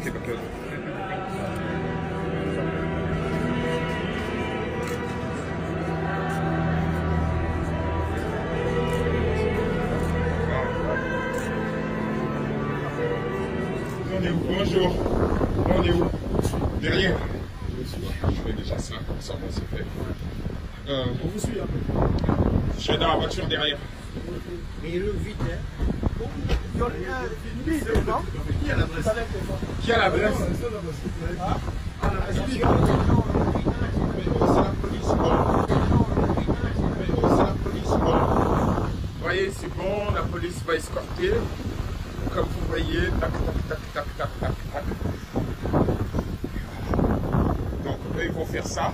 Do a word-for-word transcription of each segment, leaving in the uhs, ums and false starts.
Bonjour, on est où? Derrière. Je fais déjà ça, comme ça on s'est fait. Euh, on vous suit un peu. Je suis dans la voiture derrière. Mais le vite, hein. Qui a l'adresse? Qui a l'adresse? Ah, c'est la police. C'est la police. Vous voyez, c'est bon, la police va escorter. Comme vous voyez, tac, tac, tac, tac, tac, tac, tac. Donc, eux, ils vont faire ça.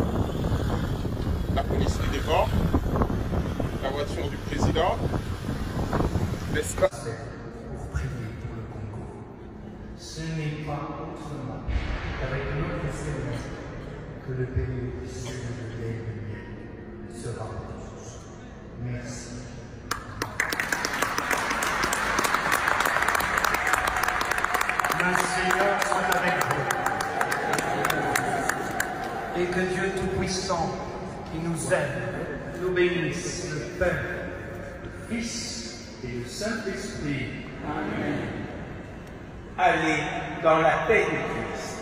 La police est devant. La voiture du président. L'escorte. Pour prier pour le Congo. Ce n'est pas autrement qu'avec notre Seigneur que le pays du Seigneur de l'Église sera pour tous. Merci. Le Seigneur soit avec vous. Et que Dieu Tout-Puissant, qui nous aime, nous bénisse, le Père, le Fils et le Saint-Esprit. Amen. Allez dans la paix du Christ.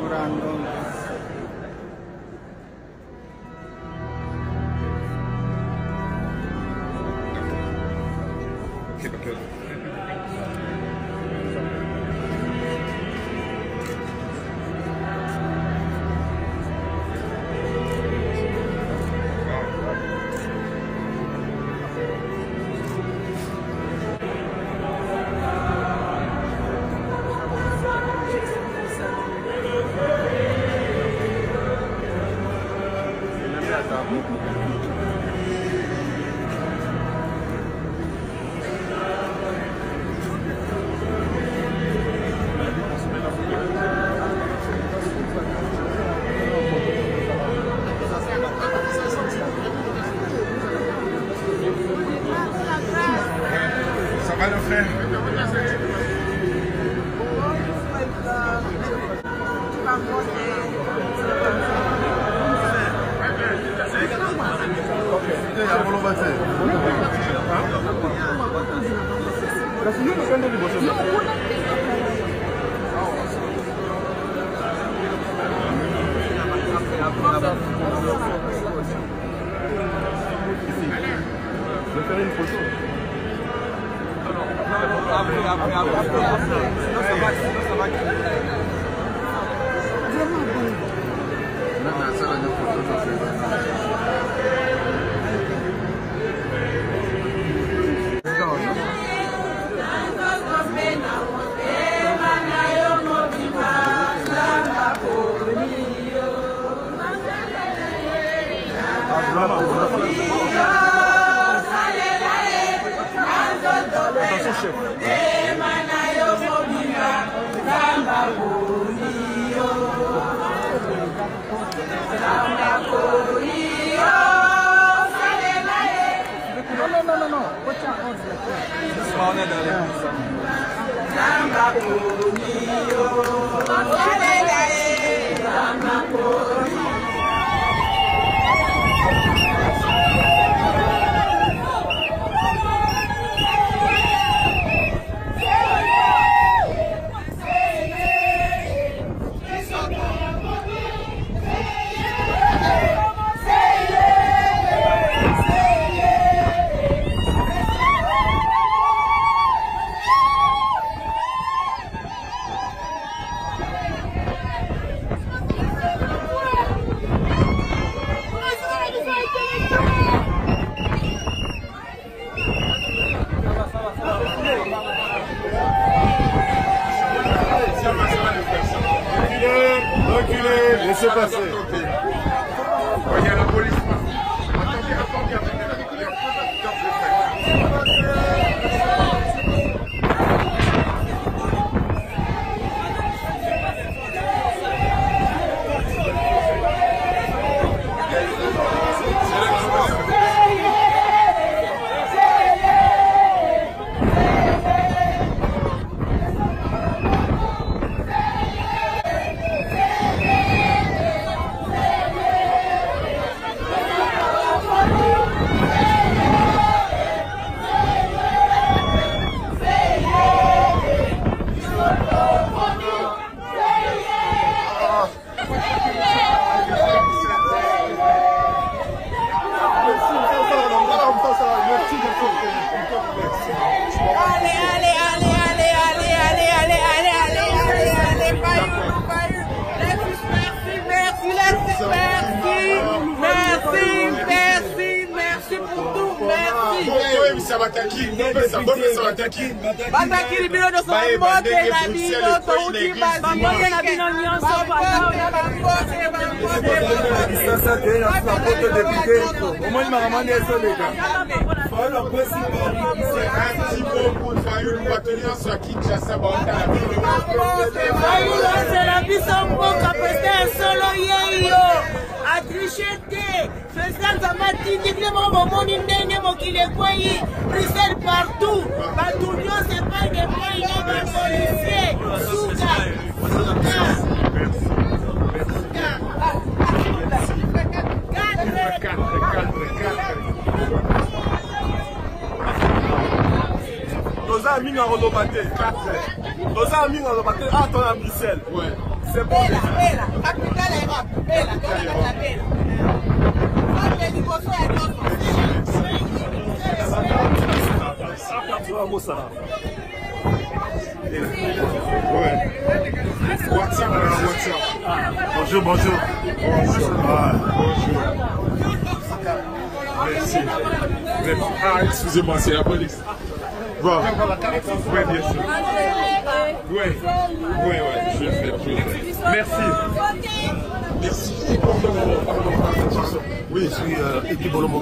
Reculez, laissez passer. Voyez la police. Attendez, attendez, attendez. Sabataki, Bobesa, Bobesa, Bataki. Bataki libino do so moke na bino to uti basi. Bamboye na bino nyonso papa. Ça, c'est la porte de député. Au moins, il m'a ramené ça, les gars. Voilà, voici. Un petit mot pour Fayulu, pour tenir sur Kinshasa, Fayulu, c'est la biso mboka peste solo yeyo. A tricheté. Faisal zamati diklemo momoni ndenge mokile kwei. Bruxelles partout. Batunion c'est pas des pays de policiers. Souka. Nos amis ont relobaté. Nos amis ont relobaté. Ah, toi à Bruxelles. Ouais. C'est bon. Bella, bella, capitale Europe. Bella, dove la bella. Guarda di cosa è nostro. Ouais. WhatsApp, WhatsApp. Bonjour, bonjour. Bonjour. Ah, bonjour. Merci. Merci. Ah, excusez-moi, c'est la police. Bon. Oui, bien sûr. Oui, oui, oui, je vais faire, je vais faire. Merci. Merci. Oui, Je suis euh, équipe Bolombo.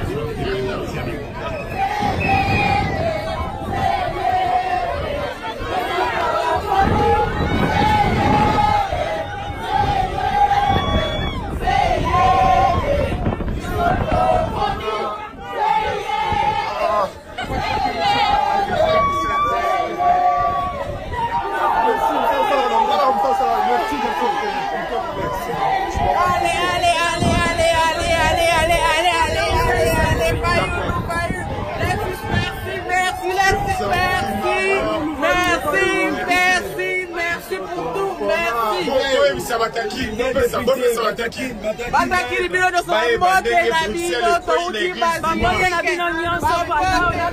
Allez, allez, allez, allez, allez, allez, allez, allez, allez, allez, allez, Fayulu, Fayulu. Merci, merci, merci, merci, merci pour tout, merci. oui, ça va attaquer. Ça va attaquer. Bataki libino do so moke na bino to uti basi. Bamboye na bino nyonso papa.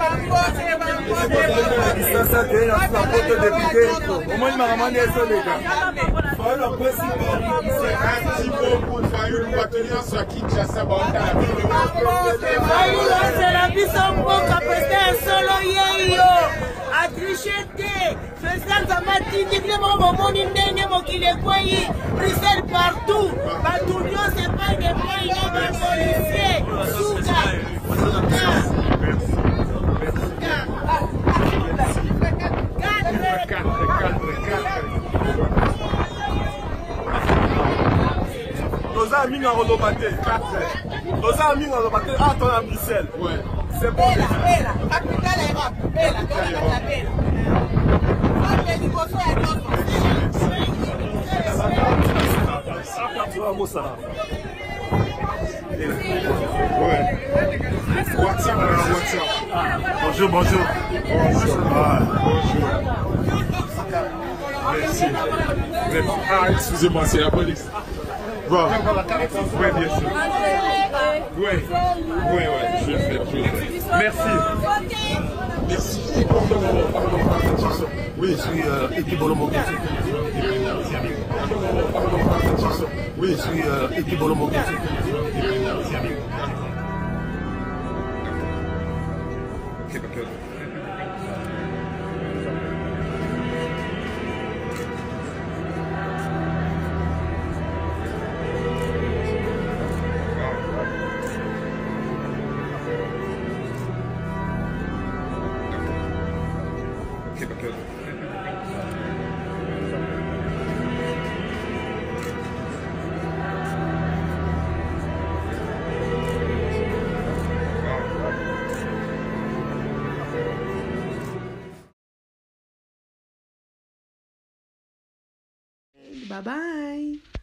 Ça, c'est la porte de député. Au moins, il m'a ramené ça, les gars. Voilà, voici. Un petit mot pour Fayulu, pour tenir sur Kinshasa, Fayulu, c'est la biso mboka peste solo yeyo. A tricheté. Faisal zamati diklemo momoni ndenge mokile kwei. Bruxelles partout. Batunion c'est pas des pays de policiers. Souka. Nos amis ont relobaté. Nos amis ont relobaté. Ah, toi à Bruxelles. Ouais. C'est bon. Bella, bella, capitale Europe. Bella, dove la bella. Guarda di cosa è nostro. Ouais. WhatsApp, WhatsApp. Bonjour, bonjour. Bonjour. Ah, bonjour. Merci. Merci. Ah, excusez-moi, c'est la police. Bon. Oui, bien sûr. Oui, oui, oui, je vais faire, je vais faire. Merci. Merci. Oui, Je suis euh, équipe Bolombo. oui, Je suis euh, équipe Bolombo. Bye bye.